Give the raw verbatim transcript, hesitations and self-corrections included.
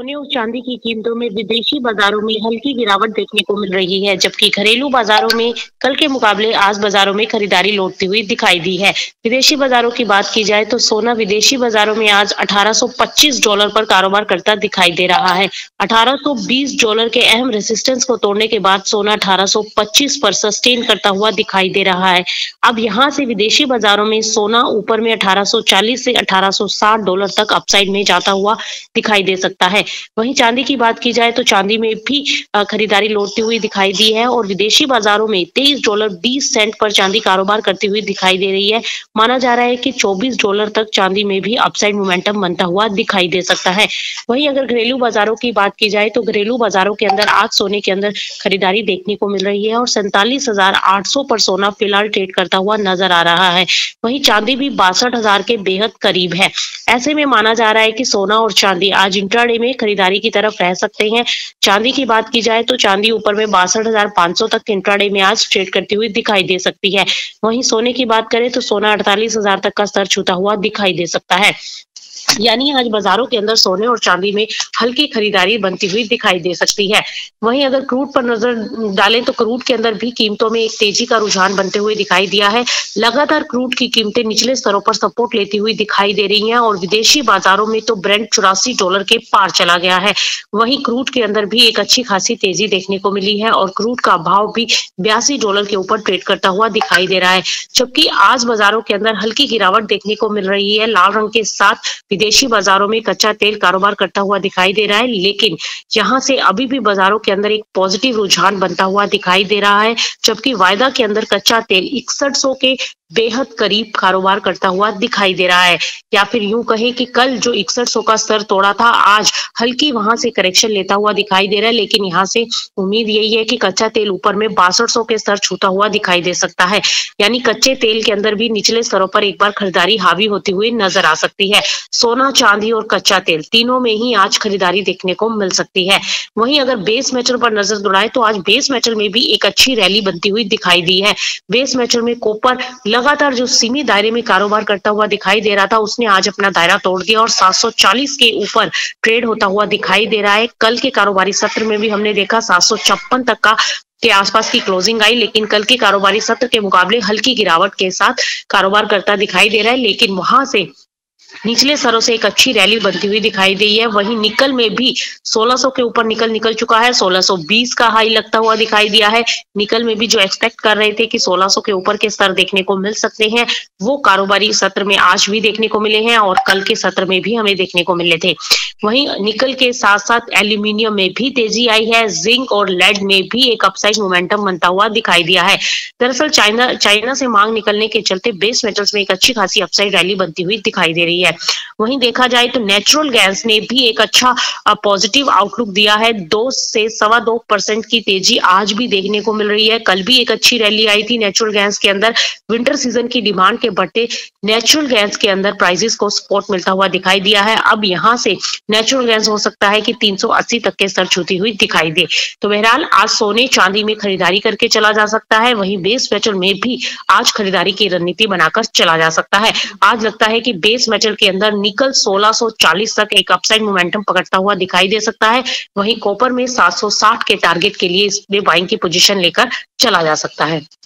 सोने और चांदी की कीमतों में विदेशी बाजारों में हल्की गिरावट देखने को मिल रही है, जबकि घरेलू बाजारों में कल के मुकाबले आज बाजारों में खरीदारी लौटती हुई दिखाई दी है। विदेशी बाजारों की बात की जाए तो सोना विदेशी बाजारों में आज अठारह सौ पच्चीस डॉलर पर कारोबार करता दिखाई दे रहा है। अठारह सौ बीस डॉलर के अहम रेजिस्टेंस को तोड़ने के बाद सोना अठारह सौ पच्चीस पर सस्टेन करता हुआ दिखाई दे रहा है। अब यहां से विदेशी बाजारों में सोना ऊपर में अठारह सौ चालीस से अठारह सौ साठ डॉलर तक अपसाइड में जाता हुआ दिखाई दे सकता है। वहीं चांदी की बात की जाए तो चांदी में भी खरीदारी लौटती हुई दिखाई दी है और विदेशी बाजारों में तेईस डॉलर बीस सेंट पर चांदी कारोबार करती हुई दिखाई दे रही है। माना जा रहा है कि चौबीस डॉलर तक चांदी में भी अपसाइड मोमेंटम बनता हुआ दिखाई दे सकता है। वहीं अगर घरेलू बाजारों की बात की जाए तो घरेलू बाजारों के अंदर आज सोने के अंदर खरीदारी देखने को मिल रही है और सैंतालीस हजार आठ सौ पर सोना फिलहाल ट्रेड करता हुआ नजर आ रहा है। वहीं चांदी भी बासठ हजार के बेहद करीब है। ऐसे में माना जा रहा है कि सोना और चांदी आज इंट्राडे में खरीदारी की तरफ रह सकते हैं। चांदी की बात की जाए तो चांदी ऊपर में बासठ हजार पांच सौ तक इंट्राडे में आज ट्रेड करती हुई दिखाई दे सकती है। वहीं सोने की बात करें तो सोना अड़तालीस हजार तक का स्तर छूता हुआ दिखाई दे सकता है। यानी आज बाजारों के अंदर सोने और चांदी में हल्की खरीदारी बनती हुई दिखाई दे सकती है। वहीं अगर क्रूड पर नजर डालें तो क्रूड के अंदर भी कीमतों में एक तेजी का रुझान बनते हुए दिखाई दिया है। लगातार क्रूड की कीमतें निचले स्तरों पर सपोर्ट लेती हुई दिखाई दे रही हैं और विदेशी बाजारों में तो ब्रेंट चौरासी डॉलर के पार चला गया है। वहीं क्रूड के अंदर भी एक अच्छी खासी तेजी देखने को मिली है और क्रूड का भाव भी बयासी डॉलर के ऊपर ट्रेड करता हुआ दिखाई दे रहा है। जबकि आज बाजारों के अंदर हल्की गिरावट देखने को मिल रही है। लाल रंग के साथ विदेशी बाजारों में कच्चा तेल कारोबार करता हुआ दिखाई दे रहा है, लेकिन यहां से अभी भी बाजारों के अंदर एक पॉजिटिव रुझान बनता हुआ दिखाई दे रहा है। जबकि वायदा के अंदर कच्चा तेल इकसठ सौ के बेहद करीब कारोबार करता हुआ दिखाई दे रहा है। या फिर यूं कहें कि कल जो इकसठ सौ का स्तर तोड़ा था आज हल्की वहां से करेक्शन लेता हुआ दिखाई दे रहा है, लेकिन यहां से उम्मीद यही है कि कच्चा तेल ऊपर में बासठ सौ के स्तर छूता हुआ दिखाई दे सकता है। यानी कच्चे तेल के अंदर भी निचले स्तरों पर एक बार खरीदारी हावी होती हुई नजर आ सकती है। सोना, चांदी और कच्चा तेल तीनों में ही आज खरीदारी देखने को मिल सकती है। वहीं अगर बेस मेटल पर नजर दौड़ाए तो आज बेस मेटल में भी एक अच्छी रैली बनती हुई दिखाई दी है। बेस मेटल में कॉपर लगातार जो सीमित दायरे में कारोबार करता हुआ दिखाई दे रहा था उसने आज अपना दायरा तोड़ दिया और सात सौ चालीस के ऊपर ट्रेड होता हुआ दिखाई दे रहा है। कल के कारोबारी सत्र में भी हमने देखा सात सौ छप्पन तक का के आसपास की क्लोजिंग आई, लेकिन कल के कारोबारी सत्र के मुकाबले हल्की गिरावट के साथ कारोबार करता दिखाई दे रहा है, लेकिन वहां से निचले स्तरों से एक अच्छी रैली बनती हुई दिखाई दी है। वहीं निकल में भी सोलह सौ के ऊपर निकल निकल चुका है, सोलह सौ बीस का हाई लगता हुआ दिखाई दिया है। निकल में भी जो एक्सपेक्ट कर रहे थे कि सोलह सौ के ऊपर के स्तर देखने को मिल सकते हैं, वो कारोबारी सत्र में आज भी देखने को मिले हैं और कल के सत्र में भी हमें देखने को मिले थे। वहीं निकल के साथ साथ एल्यूमिनियम में भी तेजी आई है। जिंक और लेड में भी एक अपसाइड मोमेंटम बनता हुआ दिखाई दिया है। दरअसल चाइना चाइना से मांग निकलने के चलते बेस मेटल्स में एक अच्छी खासी अपसाइड रैली बनती हुई दिखाई दे रही है। वहीं देखा जाए तो नेचुरल गैस ने भी एक अच्छा पॉजिटिव आउटलुक दिया है। दो से सवा दो परसेंट की तेजी आज भी देखने को मिल रही है। कल भी एक अच्छी रैली आई थी नेचुरल गैस के अंदर। विंटर सीजन की डिमांड के बढ़ते नेचुरल गैस के अंदर प्राइसेस को सपोर्ट मिलता हुआ दिखाई दिया है। अब यहां से नेचुरल गैस हो सकता है कि तीन सौ अस्सी तक के स्तर छूती हुई दिखाई दे। तो बहरहाल आज सोने चांदी में खरीदारी करके चला जा सकता है। वहीं बेस मेटल में भी आज खरीदारी की रणनीति बनाकर चला जा सकता है। आज लगता है कि बेस मेटल के अंदर निकल सोलह सौ चालीस तक एक अपसाइड मोमेंटम पकड़ता हुआ दिखाई दे सकता है। वहीं कॉपर में सात सौ साठ के टारगेट के लिए इसमें बाइंग की पोजीशन लेकर चला जा सकता है।